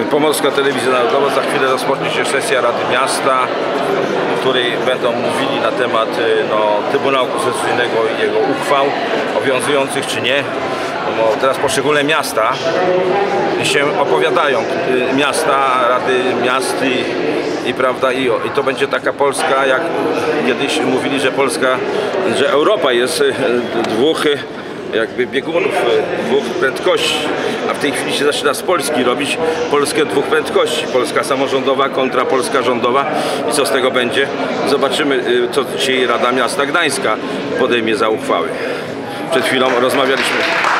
Pomorska Telewizja Narodowa. Za chwilę rozpocznie się sesja Rady Miasta, w której będą mówili na temat Trybunału Konstytucyjnego i jego uchwał, obowiązujących czy nie. Bo teraz poszczególne miasta się opowiadają, miasta, rady miast i to będzie taka Polska, jak kiedyś mówili, że Polska, że Europa jest dwóch jakby biegunów, dwóch prędkości, a w tej chwili się zaczyna z Polski robić Polskę dwóch prędkości, Polska samorządowa kontra Polska rządowa i co z tego będzie? Zobaczymy, co dzisiaj Rada Miasta Gdańska podejmie za uchwały. Przed chwilą rozmawialiśmy.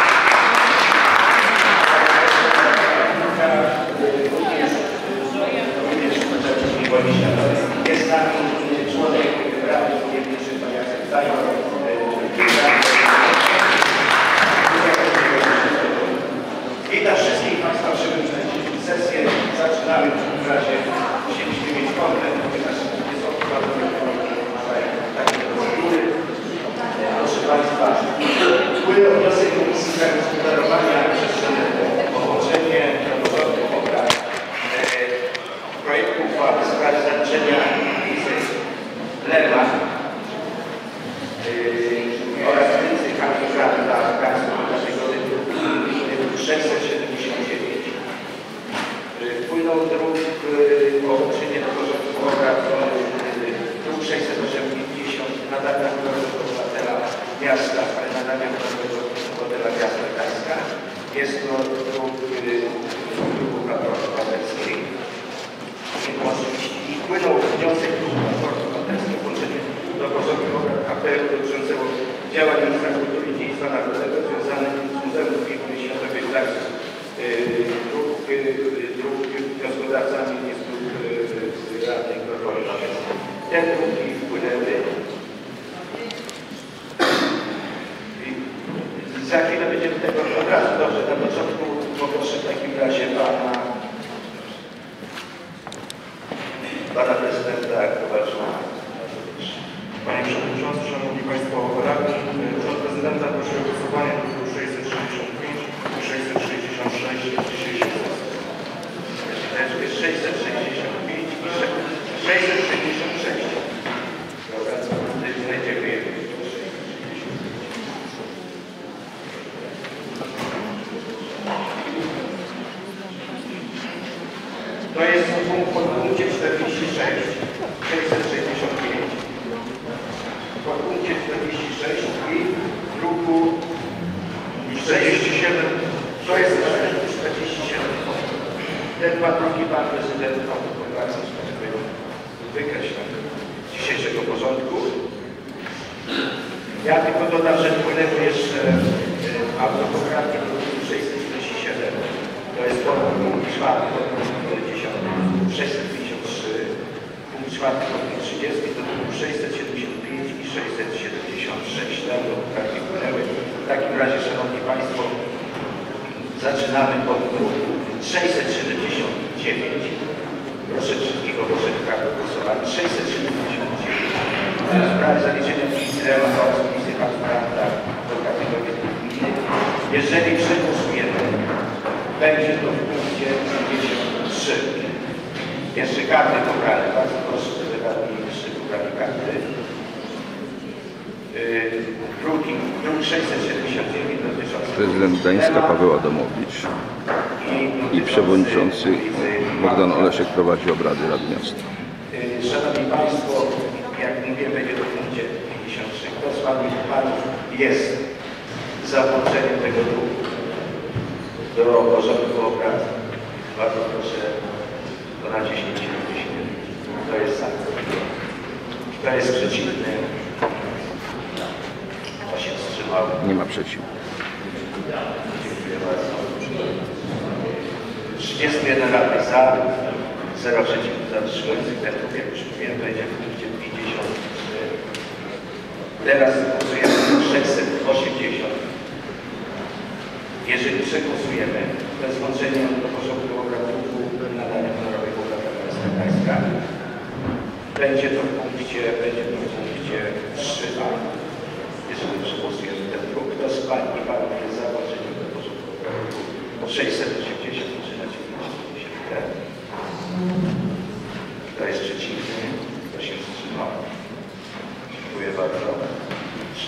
Witam wszystkich Państwa przewodniczących. Sesję zaczynamy. W razie musieliśmy mieć kontent, ponieważ nie są prowadzone takie procedury. Proszę Państwa, wpływ wniosek Komisji Zagospodarowania przestrzennego o połączenie porządku obrad projektu uchwały w sprawie zaliczenia wizy Lewa oraz wizy kandydatów dla Państwa naszego 679. Wpłynął druk o uczynienie do porządku obrad druk 680 nadania honorowego obywatela miasta, ale nadania honorowego obywatela miasta Gdańska. Jest to druk Platformy Obywatelskiej. I wpłynął wniosek Platformy Obywatelskiej o włączenie do porządku obrad apelu dotyczącego działań ministra kultury i dziedzictwa narodowego związanych z Muzeum Figury Światowej w Gdańsku. Wnioskodawcami jest druk radnych Platformy Obywatelskiej. Te druki wpłynęły. I za chwilę będziemy tego od razu. Dobrze, na początku poproszę w takim razie pana prezydenta Kowalczyka. Panie Przewodniczący, Szanowni Państwo Radni, Urząd Prezydenta prosi o głosowanie druku 665 i 666 w dzisiejszej sesji. 665 i 666. Dobra, znajdziemy je. To jest punkt pod punkcie 46, 665. Po punkcie 46 i w druku 47, to jest 47. Te dwa drugi pan prezydent wykreśla z dzisiejszego porządku. Ja tylko dodam, że wpłynęły jeszcze autopoprawki do punktu 647. To jest punkt 4, punkt 10, 653, punkt 4, punkt 30, do punktu 675 i 676. Tam poprawki wpłynęły. W takim razie, Szanowni Państwo, zaczynamy od druku 679. Proszę wszystkich o kartę głosowania. 679. W sprawie zaliczenia wizy oraz wizy kandydatów do kategorii gminy. Jeżeli przegłosujemy, będzie to w punkcie 53. Jeszcze karty pobrane. Bardzo proszę, żeby radni pobrali karty. Druk 679 dotyczący... Prezydent Gdańska Paweł Adamowicz i przewodniczący Bogdan Oleszek prowadzi obrady Rady Miasta. Szanowni Państwo, jak mówię, będzie to w punkcie 53. Kto z Panów jest za włączeniem tego druku do porządku obrad? Bardzo proszę o naciśnięcie ręki. Kto jest za? Kto jest przeciwny? Kto się wstrzymał? Nie ma przeciw. Dziękuję bardzo. 31 radnych za, 0 przeciw, wstrzymujących. Ten drugi, jak już mówiłem, będzie w punkcie 53. Teraz głosujemy 680. Jeżeli przegłosujemy bez włączenia do porządku obrad nadania honorowego obywatela miasta Gdańska, będzie to w punkcie 3a. Jeżeli przegłosujemy ten druk, kto z Pań i Panów jest za włączeniem do porządku obrad 680 i 1390.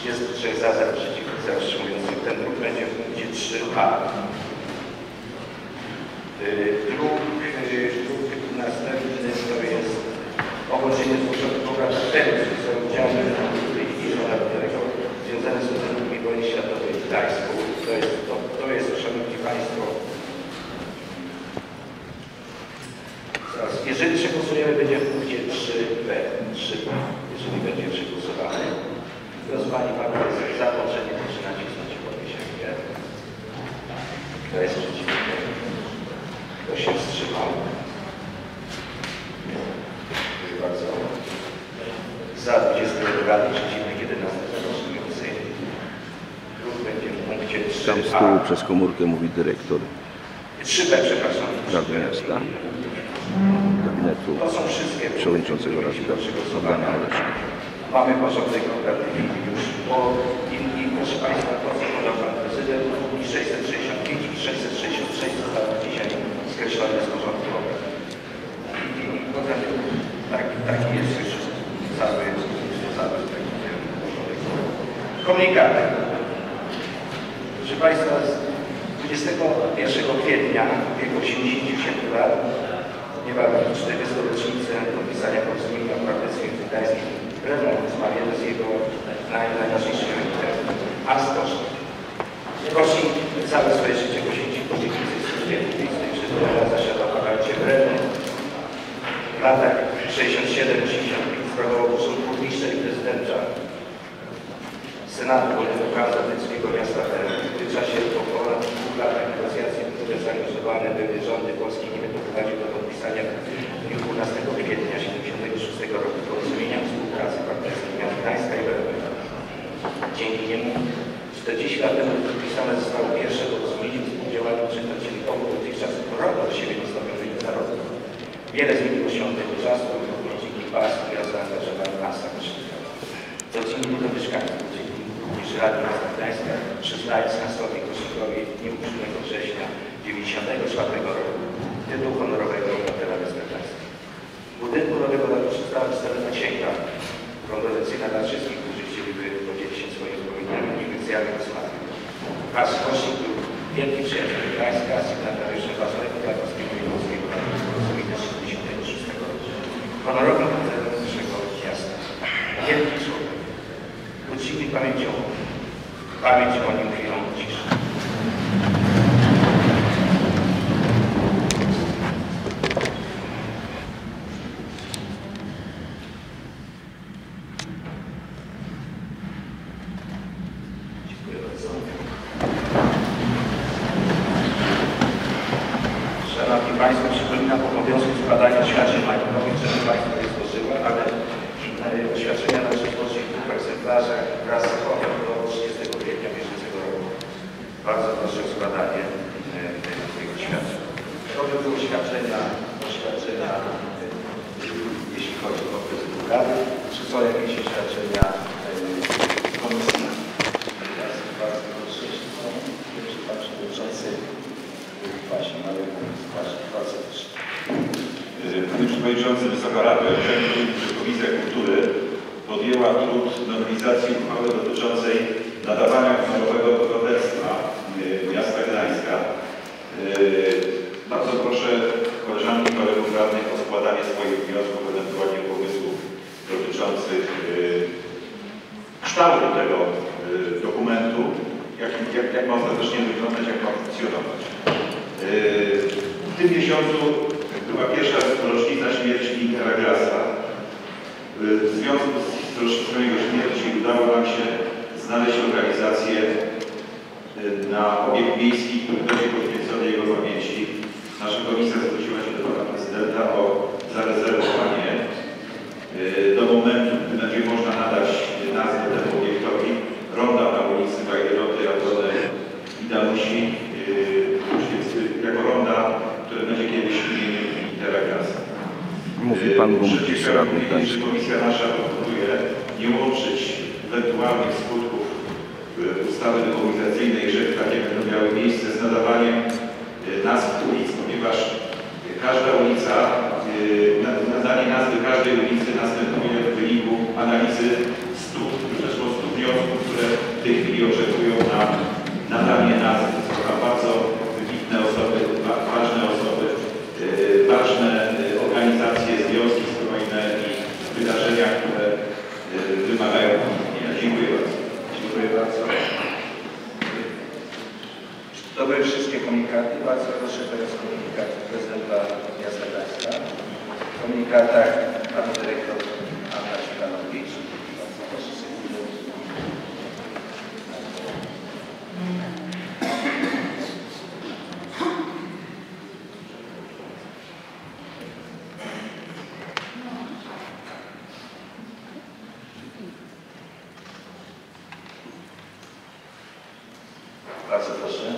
33 za, 0 przeciw, 0 wstrzymujących. Ten druk będzie w punkcie 3a. Druk następny to jest ogłoszenie zgłoszonych poprawek z oddziału związane z uczestnikami wojny światowej w Gdańsku. To jest, szanowni państwo, zaraz, jeżeli przegłosujemy, będzie w punkcie 3b, jeżeli będzie przegłosowany. Proszę Pani Pana, jest za połączenie, proszę nacisnąć podniesienie. Kto jest przeciwny? Kto się wstrzymał? Dziękuję bardzo. Za 20 radnych, przeciwnych 11 zagłosujących. Druk będzie w punkcie 3a. Tam z tyłu przez komórkę mówi dyrektor 3b, przepraszam. Rady Miasta, gabinetu To są wszystkie przewodniczącego Rady Bogdana Oleszka. Mamy porządek obrad już i proszę Państwa, to co podał Pan Prezydent, i 665 i 666 zostały dzisiaj skreślone z porządku obrad. I potem taki jest już cały taki porządek. Komunikaty. Proszę Państwa, z 21 kwietnia w wieku 87 lat, niebawem 40. rocznicę podpisania porozumienia o partnerstwie gdańskim, rozmawiamy z jego najważniejszym Astosz. Kosi całe swoje życie poświęcił polityce i służbie publicznej. Przez lata zasiadał w parlamencie Bremy. W latach 67-65 sprawował urząd burmistrza i prezydenta Senatu Wolnego Kazachstańskiego miasta Bremy. W tym czasie po ponad 2 latach negocjacji, w które zaangażowane były rządy Polski, nie doprowadził do podpisania w dniu 12 kwietnia 1976 roku porozumienia współpracy partnerskiej miast Gdańska i Bremy. Dzięki niemu 40 lat temu podpisane zostało pierwsze porozumienie współdziałania przedstawicieli obu dotychczas równo do siebie nastawionych narodów. Wiele z nich osiągnięć do czasu, dzięki państwu ja zaangażowałem nas docenił do mieszkańców, dzięki również Rady Miasta Gdańska, przyznając Hansowi Koszykowi w dniu 8 września 1994 roku tytuł honorowego obywatela miasta Gdańska. W budynku nowego radu została wystawiona księga kondolencyjna dla wszystkich, którzy chcieliby podzielić się swoimi wspomnieniami i wykcjami wysłaniem. Hans Koszyk był wielki przyjaciel Gdańska, sygnatariuszem ważnego dla polskiego i polskiego narodu porozumienia 1976 roku. Honorowym obywatelem naszego miasta. Wielki człowiek. Uczcimy pamięć o nim chwilą ciszy. Dziękuję bardzo. Szanowni Państwo, przypominam obowiązku składania oświadczeń majątkowych, które Państwo je złożyły, ale oświadczenia należy złożyć w 2 egzemplarzach wraz z kopią do 30 kwietnia bieżącego roku. Bardzo proszę o składanie tych oświadczeń. To by były oświadczenia, jeśli chodzi o prezydium Rady, czy są jakieś oświadczenia komisji? Bardzo proszę, jeśli są, czy Pan Przewodniczący właśnie mamy bardzo proszę. Panie Przewodniczący, Wysoka Rado, Komisja Kultury podjęła trud nowelizacji uchwały dotyczącej nadawania honorowego obywatelstwa miasta Gdańska. Bardzo proszę koleżanki i kolegów radnych o składanie swoich wniosków, ewentualnie pomysłów dotyczących kształtu tego dokumentu, jak ma ostatecznie wyglądać, jak ma funkcjonować. W tym miesiącu była pierwsza rocznica śmierci Intera Grassa. W związku z rocznicą jego śmierci udało nam się znaleźć lokalizację na obiekt miejski, który będzie poświęcony jego pamięci. Nasza komisja zwróciła się do Pana Prezydenta o zarezerwowanie do momentu, gdy będzie można nadać nazwę temu obiektowi ronda na ulicy Wajderoty, Adony i Danusi, jako ronda, które będzie kiedyś imieniem Intera Grassa. Mówi Pan Burmistrz Radny Gdański. Komisja nasza proponuje nie łączyć ewentualnych skutków ustawy dekomunizacyjnej, jeżeli takie będą miały miejsce z nadawaniem nazw ulic, ponieważ każda ulica, nadanie nazwy każdej ulicy następuje w wyniku analizy zresztą 100 wniosków, które bardzo proszę, to jest komunikat prezydenta miasta Gdańska. W komunikatach pan dyrektor Anna Cikanowicz. Proszę sekundę. Bardzo proszę.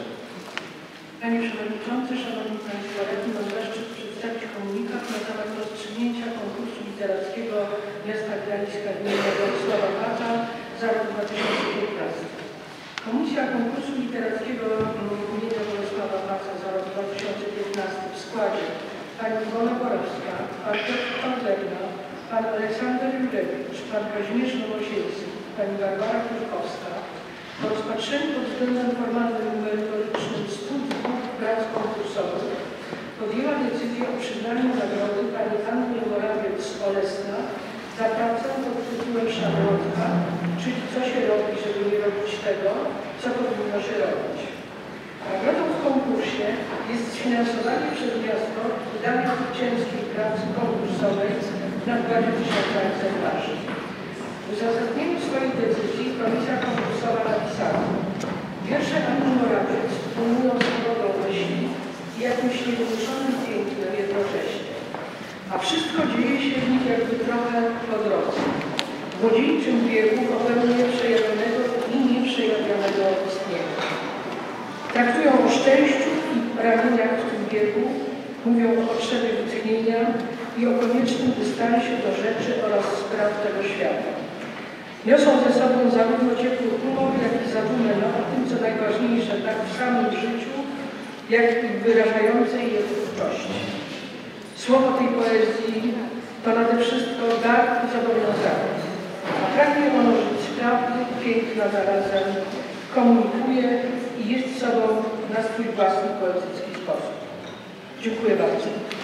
Panie Przewodniczący, Szanowni Państwo Radni, mam zaszczyt przedstawić komunikat na temat rozstrzygnięcia konkursu literackiego miasta Gdańska imienia Władysława Paca za rok 2015. Komisja konkursu literackiego imienia Władysława Paca za rok 2015 w składzie pani Iwona Borowska, pan Piotr Konzerna, pan Aleksander Jurewicz, pan Kazimierz Nowosielski, pani Barbara Kurkowska, po rozpatrzeniu pod względem formalnym i merytorycznym 102 prac konkursowych podjęła decyzję o przyznaniu nagrody pani Anny Morawiec-Olesna za pracę pod tytułem Szablotka, czyli co się robi, żeby nie robić tego, co powinno się robić. Nagrodą w konkursie jest sfinansowanie przez miasto wydania zwycięskiej pracy konkursowej na wkładzie 1000 egzemplarzy. W uzasadnieniu swojej decyzji komisja konkursowa napisała: wiersze Anny Morawiec płynują swobodą myśli i jakimś niewymuszonym pięknem jednocześnie, a wszystko dzieje się w nich jakby trochę po drodze. W młodzieńczym wieku opełnienie przejawionego i nieprzejawianego istnienia. Traktują o szczęściu i pragnieniach w tym wieku, mówią o potrzebie wytchnienia i o koniecznym dystansie do rzeczy oraz spraw tego świata. Niosą ze sobą zarówno ciepły humor, jak i zadumę o tym, co najważniejsze tak w samym życiu, jak i wyrażającej je twórczości. Słowo tej poezji to nade wszystko dar i zobowiązanie. A pragnie ono żyć sprawny, piękna zarazem, komunikuje i jest sobą na swój własny poetycki sposób. Dziękuję bardzo.